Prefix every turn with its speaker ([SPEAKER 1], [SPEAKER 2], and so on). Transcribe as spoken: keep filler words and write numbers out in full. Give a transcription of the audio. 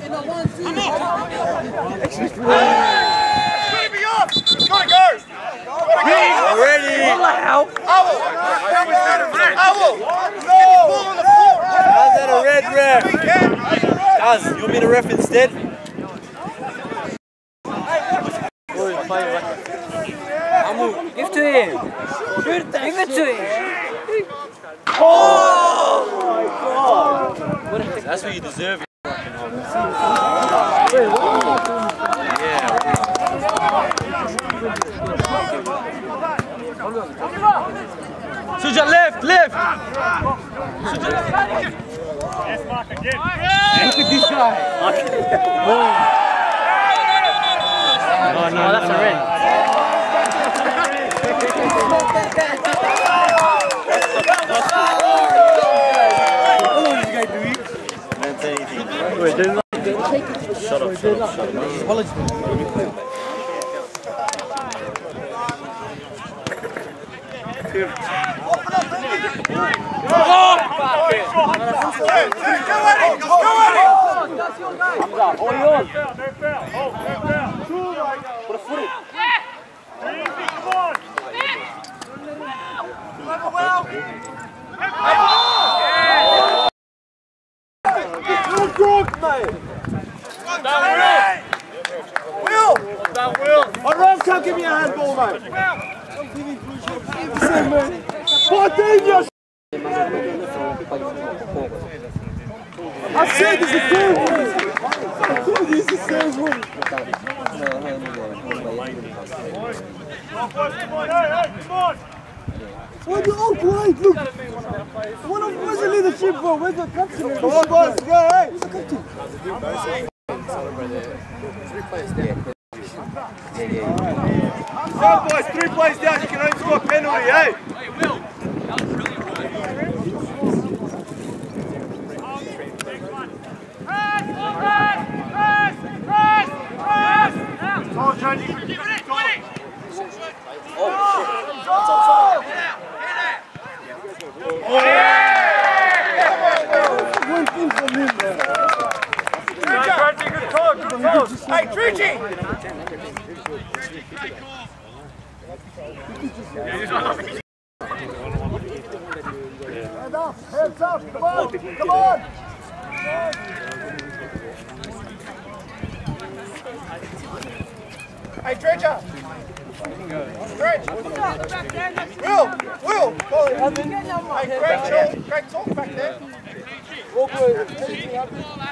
[SPEAKER 1] Gotta go!
[SPEAKER 2] Already!
[SPEAKER 1] Owl! Owl! No!
[SPEAKER 2] How's that a red ref? Guys, you want me to ref instead?
[SPEAKER 3] Give to him! Give it to him!
[SPEAKER 2] Oh my god! That's what you deserve. Yeah. Suja left, left! Suja left!
[SPEAKER 4] Yes, Mark, again.
[SPEAKER 3] Look at this guy!
[SPEAKER 2] No, no,
[SPEAKER 3] Oh, that's
[SPEAKER 2] no,
[SPEAKER 3] a red.
[SPEAKER 2] Shut up, shut up, shut up.
[SPEAKER 4] Put a foot in. Easy, come on.
[SPEAKER 1] Good dog, mate! Will!
[SPEAKER 4] That will.
[SPEAKER 1] I'd rather can't give me a handball, mate. fourteen, you I said this is the third one! I told you it's the third one! What the, oh great, look! What of, where's the leadership for? Where's the captain? Come on boys, go, hey! Where's the captain?
[SPEAKER 3] Three players down. Yeah, yeah.
[SPEAKER 1] Go boys, three players down, you can only score a penalty, hey!
[SPEAKER 4] Hey, Will. That was brilliant work. Press, press, press, press, press!
[SPEAKER 1] Ball changing.
[SPEAKER 4] Give it in, twenty!
[SPEAKER 2] Oh, shit. That's outside.
[SPEAKER 1] One thing from him, man.
[SPEAKER 4] Good call, good call.
[SPEAKER 1] Hey, Trichy! Heads up, heads up, come on, come on! Hey, Dredger! Dredge! Will! Will! Hey, Greg, Greg, talk back there.